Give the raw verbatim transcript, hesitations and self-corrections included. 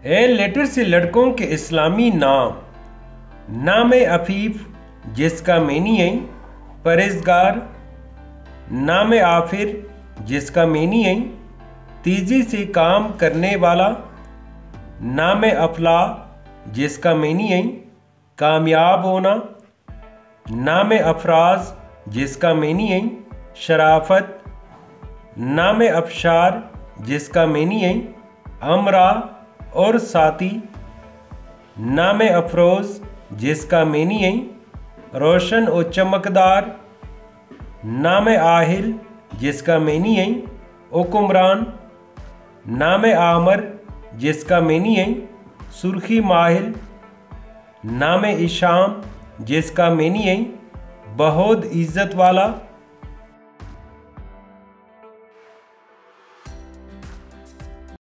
A letter से लड़कों के इस्लामी नाम। नाम अफीफ जिसका मेनी है परहेजगार। नाम आफिर जिसका मेनी है तेजी से काम करने वाला। नाम अफला जिसका मेनी है कामयाब होना। नाम अफराज जिसका मेनी है शराफत। नाम अफशार जिसका मेनी है अमरा और साथी। नाम अफरोज़ जिसका मेनी है रोशन और चमकदार। नाम आहिल जिसका मेनी है हुक्मरान। नाम आमर जिसका मेनी है सुर्खी माहिल। नाम इशाम जिसका मेनी है बहुत इज़्ज़त वाला।